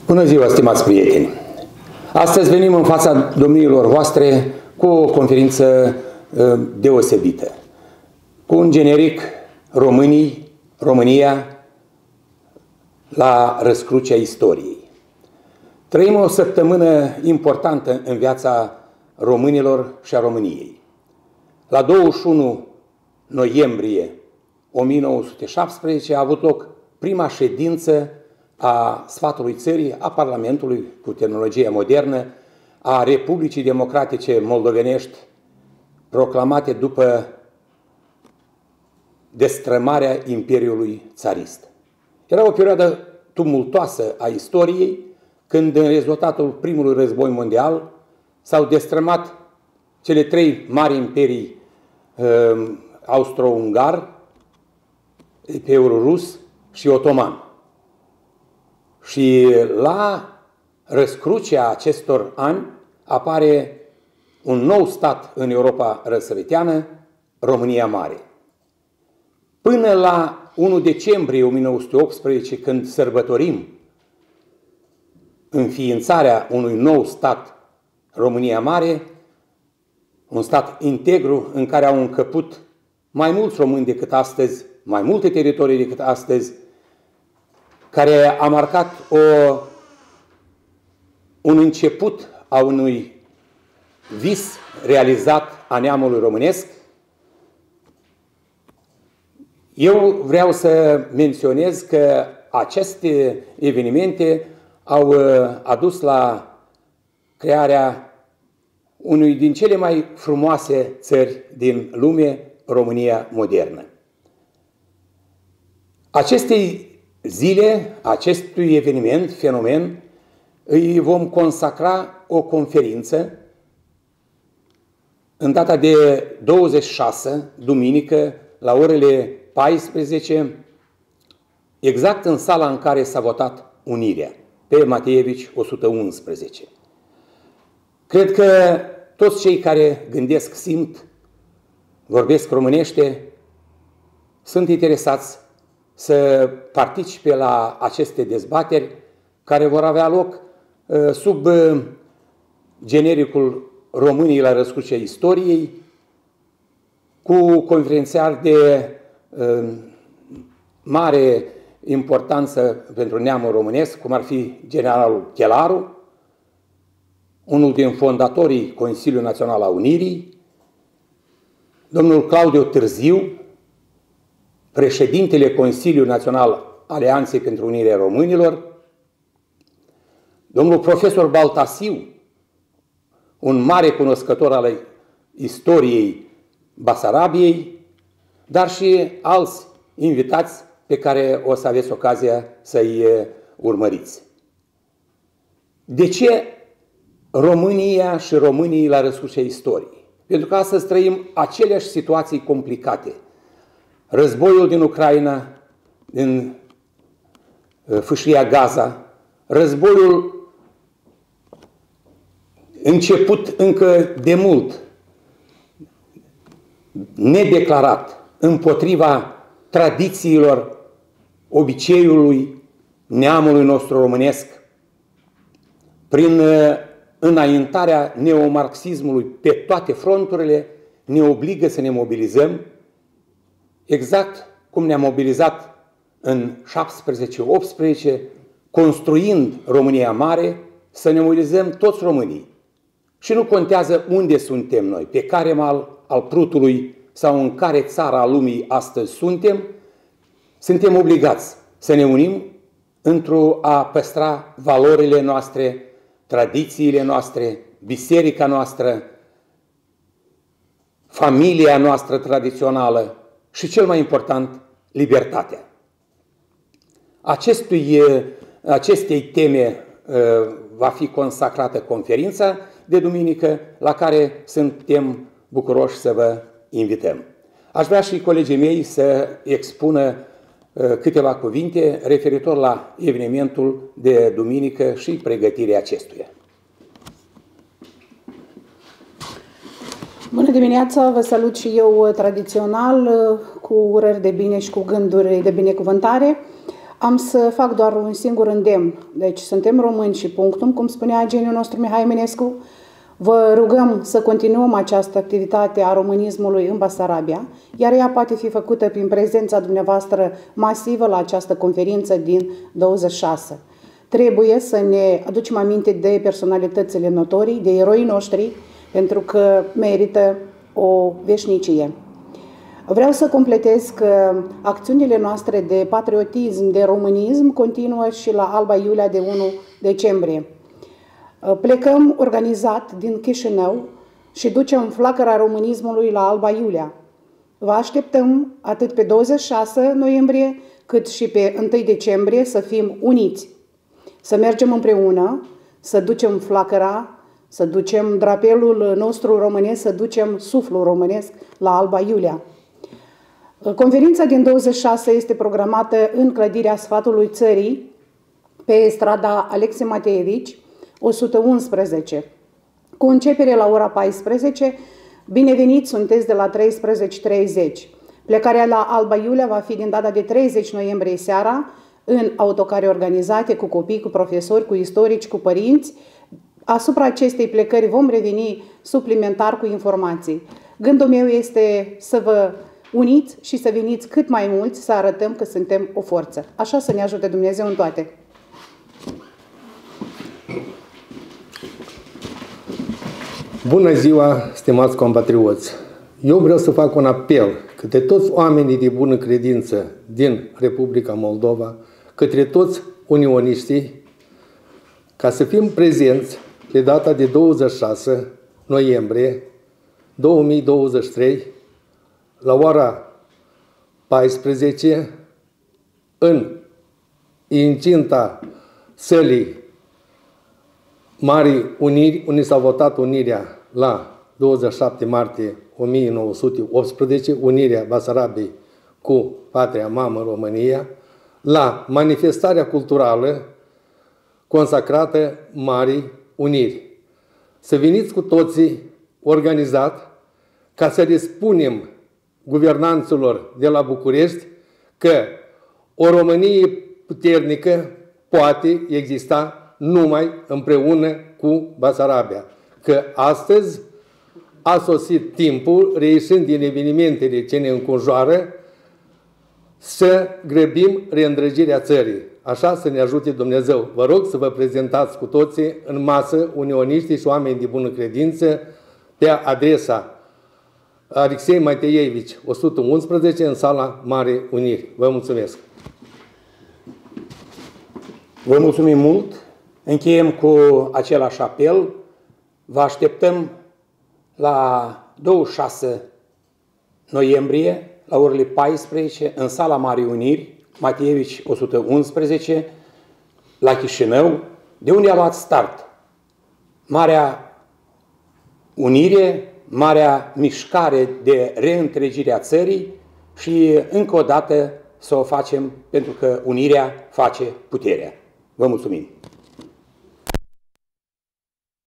Bună ziua, stimați prieteni! Astăzi venim în fața domniilor voastre cu o conferință deosebită, cu un generic România la răscrucea istoriei. Trăim o săptămână importantă în viața românilor și a României. La 21 noiembrie 1917 a avut loc prima ședință a Sfatului Țării, a Parlamentului cu tehnologia modernă, a Republicii Democratice Moldovenești, proclamate după destrămarea Imperiului Țarist. Era o perioadă tumultoasă a istoriei, când în rezultatul primului război mondial s-au destrămat cele trei mari imperii austro-ungar, Imperiul Rus și Otoman. Și la răscrucea acestor ani apare un nou stat în Europa răsăriteană, România Mare. Până la 1 decembrie 1918, când sărbătorim înființarea unui nou stat, România Mare, un stat integru în care au încăput mai mulți români decât astăzi, mai multe teritorii decât astăzi, care a marcat un început a unui vis realizat a neamului românesc. Eu vreau să menționez că aceste evenimente au adus la crearea unui din cele mai frumoase țări din lume, România modernă. Acestei zile, acestui eveniment, fenomen, îi vom consacra o conferință în data de 26, duminică, la orele 14, exact în sala în care s-a votat unirea, pe Mateevici 111. Cred că toți cei care gândesc, simt, vorbesc românește, sunt interesați să participe la aceste dezbateri care vor avea loc sub genericul Românii la răscrucea istoriei, cu conferențiari de mare importanță pentru neamul românesc, cum ar fi generalul Chelaru, unul din fondatorii Consiliului Național a Unirii, domnul Claudiu Târziu, președintele Consiliului Național Alianței pentru Unirea Românilor, domnul profesor Baltasiu, un mare cunoscător al istoriei Basarabiei, dar și alți invitați pe care o să aveți ocazia să-i urmăriți. De ce România și românii la răscrucea istoriei? Pentru că astăzi trăim aceleași situații complicate. Războiul din Ucraina, din fâșia Gaza, războiul început încă de mult, nedeclarat, împotriva tradițiilor, obiceiului, neamului nostru românesc, prin înaintarea neomarxismului pe toate fronturile, ne obligă să ne mobilizăm, exact cum ne-am mobilizat în 17-18, construind România Mare, să ne mobilizăm toți românii. Și nu contează unde suntem noi, pe care mal al Prutului sau în care țară a lumii astăzi suntem obligați să ne unim într-o a păstra valorile noastre, tradițiile noastre, biserica noastră, familia noastră tradițională și, cel mai important, libertatea. Acestei teme va fi consacrată conferința de duminică, la care suntem bucuroși să vă invităm. Aș vrea și colegii mei să expună câteva cuvinte referitor la evenimentul de duminică și pregătirea acestuia. Bună dimineața, vă salut și eu tradițional, cu urări de bine și cu gânduri de binecuvântare. Am să fac doar un singur îndemn. Deci suntem români și punctum, cum spunea geniul nostru Mihai Eminescu. Vă rugăm să continuăm această activitate a românismului în Basarabia, iar ea poate fi făcută prin prezența dumneavoastră masivă la această conferință din 26. Trebuie să ne aducem aminte de personalitățile notorii, de eroii noștri, pentru că merită o veșnicie. Vreau să completez că acțiunile noastre de patriotism, de românism, continuă și la Alba Iulia de 1 decembrie. Plecăm organizat din Chișinău și ducem flacăra românismului la Alba Iulia. Vă așteptăm atât pe 26 noiembrie, cât și pe 1 decembrie să fim uniți. Să mergem împreună, să ducem flacăra, să ducem drapelul nostru românesc, să ducem suflul românesc la Alba Iulia. Conferința din 26 este programată în clădirea Sfatului Țării, pe strada Alexei Mateevici, 111. Cu începere la ora 14, bineveniți sunteți de la 13:30. Plecarea la Alba Iulia va fi din data de 30 noiembrie seara, în autocare organizate cu copii, cu profesori, cu istorici, cu părinți. Asupra acestei plecări vom reveni suplimentar cu informații. Gândul meu este să vă uniți și să veniți cât mai mulți, să arătăm că suntem o forță. Așa să ne ajute Dumnezeu în toate. Bună ziua, stimați compatrioți! Eu vreau să fac un apel către toți oamenii de bună credință din Republica Moldova, către toți unioniștii, ca să fim prezenți pe data de 26 noiembrie 2023, la ora 14, în incinta sălii Marii Uniri, unde s-a votat unirea la 27 martie 1918, unirea Basarabiei cu patria mamă România, la manifestarea culturală consacrată Marii Uniri. Să veniți cu toții organizat ca să răspunem guvernanților de la București că o Românie puternică poate exista numai împreună cu Basarabia. Că astăzi a sosit timpul, reieșind din evenimentele ce ne înconjoară, să grăbim reîndrăgirea țării. Așa să ne ajute Dumnezeu. Vă rog să vă prezentați cu toții în masă, unioniștii și oameni de bună credință, pe adresa Alexei Mateevici, 111, în sala Marii Uniri. Vă mulțumesc! Vă mulțumim mult! Încheiem cu același apel. Vă așteptăm la 26 noiembrie, la orele 14, în sala Marii Uniri, Mateevici 111, la Chișinău, de unde a luat start Marea Unire, marea mișcare de reîntregire a țării și încă o dată să o facem pentru că unirea face puterea. Vă mulțumim!